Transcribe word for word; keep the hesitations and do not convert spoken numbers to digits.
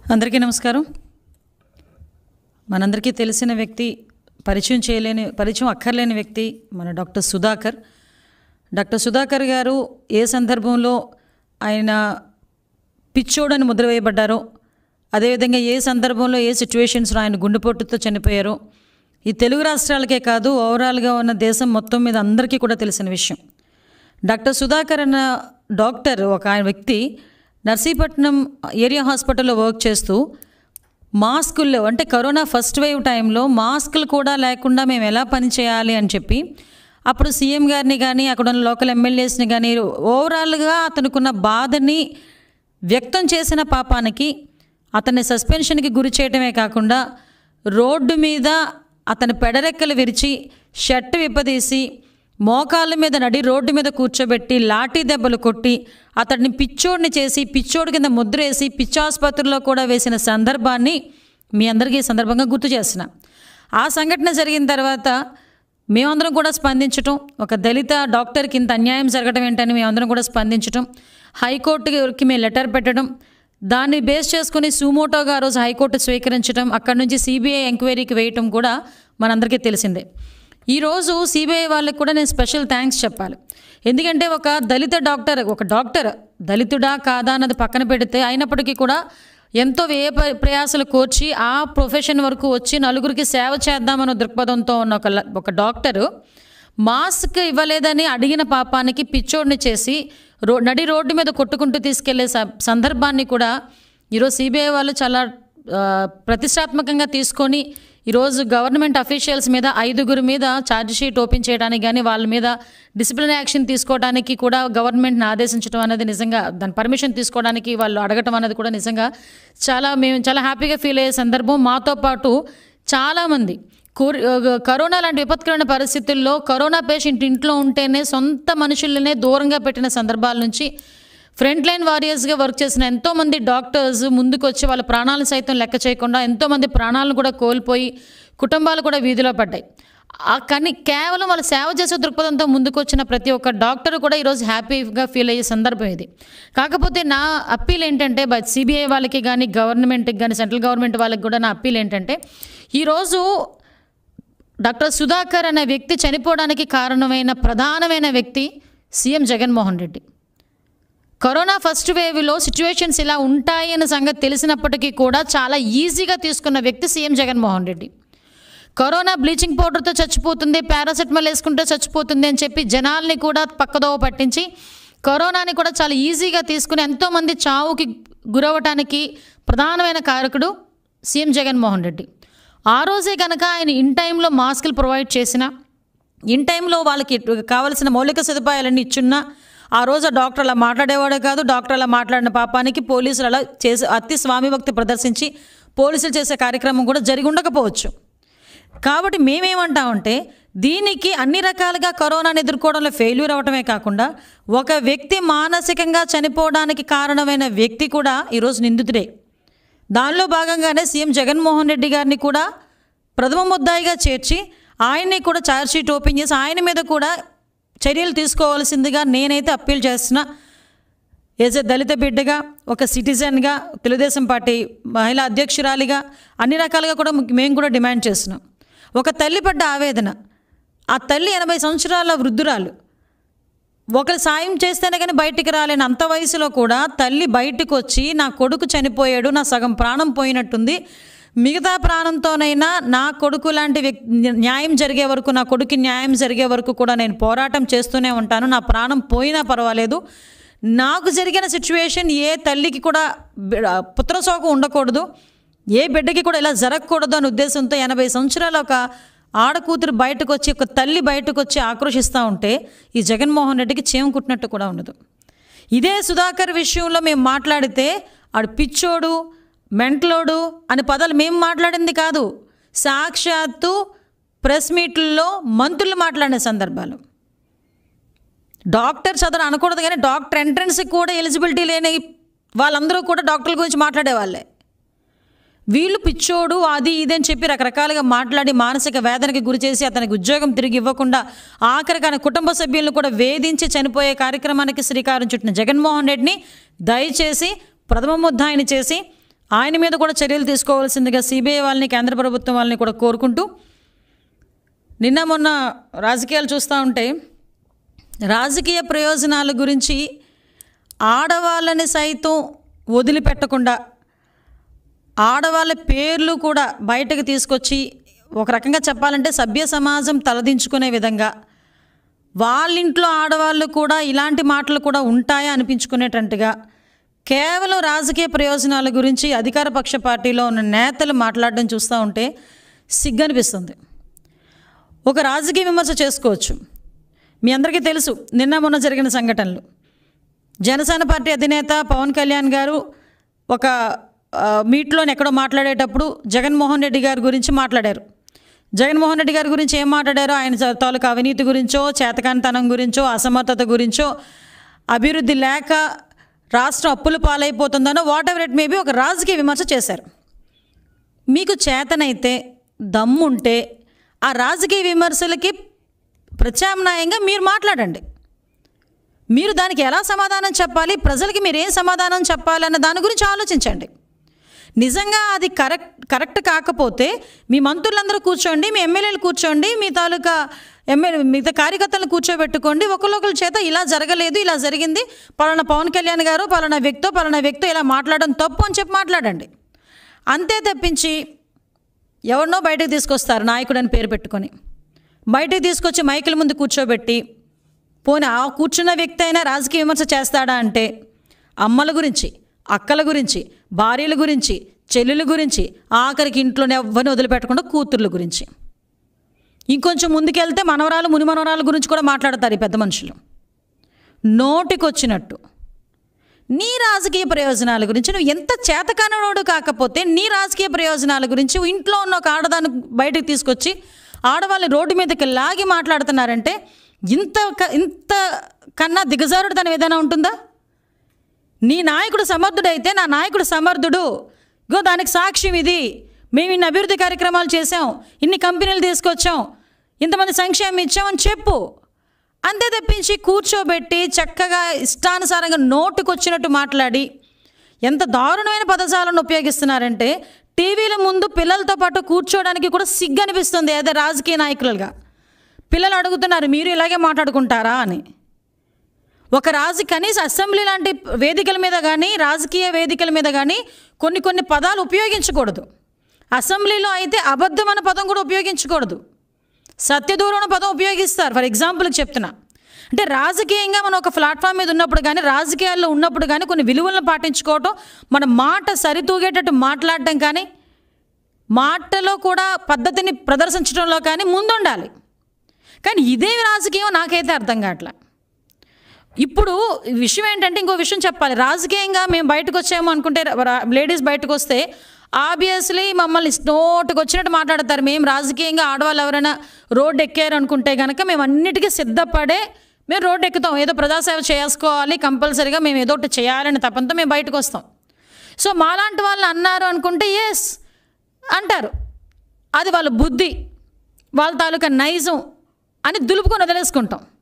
అందరికీ నమస్కారం. మనందరికీ తెలిసిన వ్యక్తి, పరిచయం చేయలేని పరిచయం అక్కర్లేని వ్యక్తి మన డాక్టర్ సుధాకర్. డాక్టర్ సుధాకర్ గారు ఏ సందర్భంలో ఆయన పిచ్చోడని ముద్ర వేయబడ్డారో, అదేవిధంగా ఏ సందర్భంలో ఏ సిచ్యువేషన్స్లో ఆయన గుండెపోటుతో చనిపోయారో ఈ తెలుగు రాష్ట్రాలకే కాదు, ఓవరాల్గా ఉన్న దేశం మొత్తం మీద అందరికీ కూడా తెలిసిన విషయం. డాక్టర్ సుధాకర్ అన్న డాక్టర్ ఒక ఆయన వ్యక్తి నర్సీపట్నం ఏరియా హాస్పిటల్లో వర్క్ చేస్తూ మాస్కుల్లో, అంటే కరోనా ఫస్ట్ వేవ్ టైంలో మాస్కులు కూడా లేకుండా మేము ఎలా పని చేయాలి అని చెప్పి అప్పుడు సీఎం గారిని కానీ అక్కడ ఉన్న లోకల్ ఎమ్మెల్యేస్ని కానీ ఓవరాల్గా అతనుకున్న బాధని వ్యక్తం చేసిన పాపానికి అతన్ని సస్పెన్షన్కి గురి చేయటమే కాకుండా రోడ్డు మీద అతని పెడరెక్కలు విరిచి షర్ట్ విప్పదీసి మోకాళ్ళ మీద నడి రోడ్డు మీద కూర్చోబెట్టి లాఠీ దెబ్బలు కొట్టి అతడిని పిచ్చోడిని చేసి పిచ్చోడి కింద ముద్రేసి పిచ్చాసుపత్రిలో కూడా వేసిన సందర్భాన్ని మీ అందరికీ ఈ సందర్భంగా గుర్తు చేసిన. ఆ సంఘటన జరిగిన తర్వాత మేమందరం కూడా స్పందించటం, ఒక దళిత డాక్టర్కి ఇంత అన్యాయం జరగడం ఏంటని మేమందరం కూడా స్పందించటం, హైకోర్టుకి మేము లెటర్ పెట్టడం, దాన్ని బేస్ చేసుకుని సుమోటోగా ఆ రోజు హైకోర్టు స్వీకరించడం, అక్కడి నుంచి సిబిఐ ఎంక్వైరీకి వేయటం కూడా మనందరికీ తెలిసిందే. ఈరోజు సిబిఐ వాళ్ళకి కూడా నేను స్పెషల్ థ్యాంక్స్ చెప్పాలి. ఎందుకంటే ఒక దళిత డాక్టర్, ఒక డాక్టర్ దళితుడా కాదా అన్నది పక్కన పెడితే అయినప్పటికీ కూడా ఎంతో వ్యయ ప్రయాసలు కోర్చి ఆ ప్రొఫెషన్ వరకు వచ్చి నలుగురికి సేవ చేద్దామన్న దృక్పథంతో ఉన్న ఒక ఒక డాక్టరు మాస్క్ ఇవ్వలేదని అడిగిన పాపానికి పిచ్చోడిని చేసి రో నడి రోడ్డు మీద కొట్టుకుంటూ తీసుకెళ్లే సందర్భాన్ని కూడా ఈరోజు సిబిఐ వాళ్ళు చాలా ప్రతిష్టాత్మకంగా తీసుకొని ఈరోజు గవర్నమెంట్ అఫీషియల్స్ మీద ఐదుగురు మీద ఛార్జ్షీట్ ఓపెన్ చేయడానికి కానీ వాళ్ళ మీద డిసిప్లినరీ యాక్షన్ తీసుకోవడానికి కూడా గవర్నమెంట్ని ఆదేశించడం అనేది నిజంగా, దాని పర్మిషన్ తీసుకోవడానికి వాళ్ళు అడగటం అనేది కూడా నిజంగా చాలా మేము చాలా హ్యాపీగా ఫీల్ అయ్యే సందర్భం. మాతో పాటు చాలామంది కరోనా లాంటి విపత్కరమైన పరిస్థితుల్లో కరోనా పేషెంట్ ఇంట్లో ఉంటేనే సొంత మనుషులనే దూరంగా పెట్టిన సందర్భాల నుంచి ఫ్రంట్ లైన్ వారియర్స్గా వర్క్ చేసిన ఎంతోమంది డాక్టర్స్ ముందుకు వచ్చి వాళ్ళ ప్రాణాలను సైతం లెక్క చేయకుండా ఎంతోమంది ప్రాణాలను కూడా కోల్పోయి కుటుంబాలు కూడా వీధిలో పడ్డాయి. కానీ కేవలం వాళ్ళు సేవ చేసే దృక్పథంతో ముందుకు వచ్చిన ప్రతి ఒక్క డాక్టర్ కూడా ఈరోజు హ్యాపీగా ఫీల్ అయ్యే సందర్భం ఇది. కాకపోతే నా అప్పీల్ ఏంటంటే బై సిబిఐ వాళ్ళకి కానీ గవర్నమెంట్కి కానీ సెంట్రల్ గవర్నమెంట్ వాళ్ళకి కూడా నా అప్పీల్ ఏంటంటే, ఈరోజు డాక్టర్ సుధాకర్ అనే వ్యక్తి చనిపోవడానికి కారణమైన ప్రధానమైన వ్యక్తి CM Jaganmohan Reddy. Corona first వేవ్లో సిచ్యువేషన్స్ ఇలా ఉంటాయి అనే సంగతి తెలిసినప్పటికీ కూడా చాలా ఈజీగా తీసుకున్న వ్యక్తి CM Jaganmohan Reddy. Corona bleaching పౌడర్తో చచ్చిపోతుంది, పారాసెటమాల్ వేసుకుంటే చచ్చిపోతుంది అని చెప్పి జనాల్ని కూడా పక్కదోవ పట్టించి కరోనాని కూడా చాలా ఈజీగా తీసుకుని ఎంతోమంది చావుకి గురవటానికి ప్రధానమైన కారకుడు సీఎం జగన్మోహన్ రెడ్డి. ఆ రోజే కనుక ఆయన ఇన్ టైంలో మాస్కులు ప్రొవైడ్ చేసిన, ఇన్ టైంలో వాళ్ళకి కావలసిన మౌలిక సదుపాయాలన్నీ ఇచ్చున్నా ఆ రోజు డాక్టర్ అలా మాట్లాడేవాడే కాదు. డాక్టర్ అలా మాట్లాడిన పాపానికి పోలీసులు అలా చేసి అతి స్వామిభక్తి ప్రదర్శించి పోలీసులు చేసే కార్యక్రమం కూడా జరిగి ఉండకపోవచ్చు. కాబట్టి మేమేమంటామంటే, దీనికి అన్ని రకాలుగా కరోనాను ఎదుర్కోవడంలో ఫెయిల్యూర్ అవటమే కాకుండా ఒక వ్యక్తి మానసికంగా చనిపోవడానికి కారణమైన వ్యక్తి కూడా ఈరోజు నిందితుడే. దానిలో భాగంగానే సీఎం జగన్మోహన్ రెడ్డి గారిని కూడా ప్రథమ ముద్దాయిగా చేర్చి ఆయన్ని కూడా ఛార్జ్షీట్ ఓపెన్ చేసి ఆయన మీద కూడా చర్యలు తీసుకోవాల్సిందిగా నేనైతే అప్పీల్ చేస్తున్నా. యాజ్ ఎ దళిత బిడ్డగా, ఒక సిటిజన్గా, తెలుగుదేశం పార్టీ మహిళా అధ్యక్షురాలిగా అన్ని రకాలుగా కూడా మేము కూడా డిమాండ్ చేస్తున్నాం. ఒక తల్లి పడ్డ ఆవేదన, ఆ తల్లి ఎనభై సంవత్సరాల వృద్ధురాలు, ఒకరు సాయం చేస్తేనే కానీ బయటికి రాలేని అంత వయసులో కూడా తల్లి బయటకు వచ్చి నా కొడుకు చనిపోయాడు, నా సగం ప్రాణం పోయినట్టుంది, మిగతా ప్రాణంతోనైనా నా కొడుకు లాంటి వ్యక్తి న్యాయం జరిగే వరకు, నా కొడుకు న్యాయం జరిగే వరకు కూడా నేను పోరాటం చేస్తూనే ఉంటాను, నా ప్రాణం పోయినా పర్వాలేదు, నాకు జరిగిన సిచ్యువేషన్ ఏ తల్లికి కూడా పుత్రశోకం ఉండకూడదు, ఏ బిడ్డకి కూడా ఇలా జరగకూడదు అనే ఉద్దేశంతో ఎనభై సంవత్సరాల ఒక ఆడకూతురు బయటకు వచ్చి, ఒక తల్లి బయటకు వచ్చి ఆక్రోషిస్తూ ఉంటే ఈ జగన్మోహన్ రెడ్డికి చేయం కుట్టినట్టు కూడా ఉండదు. ఇదే సుధాకర్ విషయంలో మేము మాట్లాడితే ఆడు పిచ్చోడు, మెంటలోడు అని పదాలు మేము మాట్లాడింది కాదు, సాక్షాత్తు ప్రెస్ మీట్లలో మంత్రులు మాట్లాడిన సందర్భాలు. డాక్టర్ చదువు అనకూడదు కానీ డాక్టర్ ఎంట్రన్స్కి కూడా ఎలిజిబిలిటీ లేని వాళ్ళందరూ కూడా డాక్టర్ల గురించి మాట్లాడేవాళ్ళే. వీళ్ళు పిచ్చోడు అది ఇది అని చెప్పి రకరకాలుగా మాట్లాడి మానసిక వేదనకి గురి చేసి అతనికి ఉద్యోగం తిరిగి ఇవ్వకుండా ఆఖరికి ఆయన కుటుంబ సభ్యులను కూడా వేధించి చనిపోయే కార్యక్రమానికి శ్రీకారం చుట్టిన జగన్మోహన్ రెడ్డిని దయచేసి ప్రథమ ముద్దాయిని చేసి ఆయన మీద కూడా చర్యలు తీసుకోవాల్సిందిగా సిబిఐ వాళ్ళని కేంద్ర ప్రభుత్వం వాళ్ళని కూడా కోరుకుంటూ, నిన్న మొన్న రాజకీయాలు చూస్తూ ఉంటే రాజకీయ ప్రయోజనాల గురించి ఆడవాళ్ళని సైతం వదిలిపెట్టకుండా ఆడవాళ్ళ పేర్లు కూడా బయటకు తీసుకొచ్చి ఒక రకంగా చెప్పాలంటే సభ్య సమాజం తలదించుకునే విధంగా వాళ్ళ ఇంట్లో ఆడవాళ్ళు కూడా ఇలాంటి మాటలు కూడా ఉంటాయా అనిపించుకునేటట్టుగా కేవలం రాజకీయ ప్రయోజనాల గురించి అధికార పక్ష పార్టీలో ఉన్న నేతలు మాట్లాడడం చూస్తూ ఉంటే సిగ్గనిపిస్తుంది. ఒక రాజకీయ విమర్శ చేసుకోవచ్చు. మీ అందరికీ తెలుసు నిన్న మొన్న జరిగిన సంఘటనలు. జనసేన పార్టీ అధినేత పవన్ కళ్యాణ్ గారు ఒక మీట్లోని ఎక్కడో మాట్లాడేటప్పుడు జగన్మోహన్ రెడ్డి గారి గురించి మాట్లాడారు. జగన్మోహన్ రెడ్డి గారి గురించి ఏం మాట్లాడారో, ఆయన తాలూకా అవినీతి గురించో, చేతకానితనం గురించో, అసమర్థత గురించో, అభివృద్ధి లేక రాష్ట్రం అప్పుల పాలైపోతుందనో వాట్ ఎవర్ ఇట్ మేబీ ఒక రాజకీయ విమర్శ చేశారు. మీకు చేతనైతే దమ్ముంటే ఆ రాజకీయ విమర్శలకి ప్రత్యామ్నాయంగా మీరు మాట్లాడండి. మీరు దానికి ఎలా సమాధానం చెప్పాలి, ప్రజలకి మీరు ఏం సమాధానం చెప్పాలన్న దాని గురించి ఆలోచించండి. నిజంగా అది కరెక్ట్ కరెక్ట్ కాకపోతే మీ మంత్రులందరూ కూర్చోండి, మీ ఎమ్మెల్యేలు కూర్చోండి, మీ తాలూకా ఎమ్మెల్యే మిగతా కార్యకర్తలను కూర్చోబెట్టుకోండి. ఒకళ్ళొకరి చేత ఇలా జరగలేదు, ఇలా జరిగింది, పలానా పవన్ కళ్యాణ్ గారు పలానా వ్యక్తో పలానా వ్యక్తో ఇలా మాట్లాడడం తప్పు అని చెప్పి మాట్లాడండి. అంతే తప్పించి ఎవరినో బయటకు తీసుకొస్తారు నాయకుడు అని పేరు పెట్టుకొని, బయటకు తీసుకొచ్చి మైకుల ముందు కూర్చోబెట్టి, పోనీ ఆ కూర్చున్న వ్యక్తి అయినా రాజకీయ విమర్శ చేస్తాడా అంటే అమ్మల గురించి, అక్కల గురించి, భార్యల గురించి, చెల్లెల గురించి, ఆఖరికి ఇంట్లోనే ఎవ్వరిని వదిలిపెట్టకుండా కూతుర్ల గురించి, ఇంకొంచెం ముందుకెళ్తే మనవరాలు ముని మనవరాల గురించి కూడా మాట్లాడతారు ఈ పెద్ద మనుషులు. నోటికొచ్చినట్టు నీ రాజకీయ ప్రయోజనాల గురించి నువ్వు ఎంత చేతకానోడు కాకపోతే నీ రాజకీయ ప్రయోజనాల గురించి ఇంట్లో ఉన్న ఒక ఆడదాన్ని బయటకు తీసుకొచ్చి ఆడవాళ్ళని రోడ్డు మీదకి లాగి మాట్లాడుతున్నారంటే ఇంత ఇంత కన్నా దిగజారుడుతనం ఏదైనా ఉంటుందా? నీ నాయకుడు సమర్థుడైతే నా నాయకుడు సమర్థుడు, గో దానికి సాక్ష్యం ఇది, మేము ఇన్ని అభివృద్ధి కార్యక్రమాలు చేసాం, ఇన్ని కంపెనీలు తీసుకొచ్చాం, ఇంతమంది సంక్షేమం ఇచ్చామని చెప్పు. అంతే తప్పించి కూర్చోబెట్టి చక్కగా ఇష్టానుసారంగా నోటుకొచ్చినట్టు మాట్లాడి ఎంత దారుణమైన పదజాలను ఉపయోగిస్తున్నారంటే టీవీల ముందు పిల్లలతో పాటు కూర్చోవడానికి కూడా సిగ్గు అనిపిస్తుంది. ఏదో రాజకీయ నాయకులుగా పిల్లలు అడుగుతున్నారు మీరు ఇలాగే మాట్లాడుకుంటారా అని. ఒక రాజు కనీస అసెంబ్లీ లాంటి వేదికల మీద కానీ రాజకీయ వేదికల మీద కానీ కొన్ని కొన్ని పదాలు ఉపయోగించకూడదు. అసెంబ్లీలో అయితే అబద్ధం అనే పదం కూడా ఉపయోగించకూడదు, సత్యదూరం అనే పదం ఉపయోగిస్తారు. ఫర్ ఎగ్జాంపుల్కి చెప్తున్నా, అంటే రాజకీయంగా మనం ఒక ప్లాట్ఫామ్ మీద ఉన్నప్పుడు కానీ రాజకీయాల్లో ఉన్నప్పుడు కానీ కొన్ని విలువలను పాటించుకోవటం, మన మాట సరితూగేటట్టు మాట్లాడటం కానీ మాటలో కూడా పద్ధతిని ప్రదర్శించడంలో కానీ ముందుండాలి. కానీ ఇదే రాజకీయం నాకైతే అర్థం కావట్లా. ఇప్పుడు విషయం ఏంటంటే ఇంకో విషయం చెప్పాలి. రాజకీయంగా మేము బయటకు వచ్చాము అనుకుంటే లేడీస్ బయటకు వస్తే ఆబ్వియస్లీ మమ్మల్ని నోటుకు వచ్చినట్టు మాట్లాడతారు. మేము రాజకీయంగా ఆడవాళ్ళు ఎవరైనా రోడ్డు ఎక్కారు అనుకుంటే కనుక మేము అన్నిటికీ సిద్ధపడే మేము రోడ్డు ఎక్కుతాం, ఏదో ప్రజాసేవ చేసుకోవాలి, కంపల్సరీగా మేము ఏదో ఒకటి చేయాలని తప్పంతో మేము బయటకు వస్తాం. సో మాలాంటి వాళ్ళు అన్నారు అనుకుంటే ఎస్ అంటారు, అది వాళ్ళ బుద్ధి, వాళ్ళ తాలూకా నైజం అని దులుపుకొని వదిలేసుకుంటాం.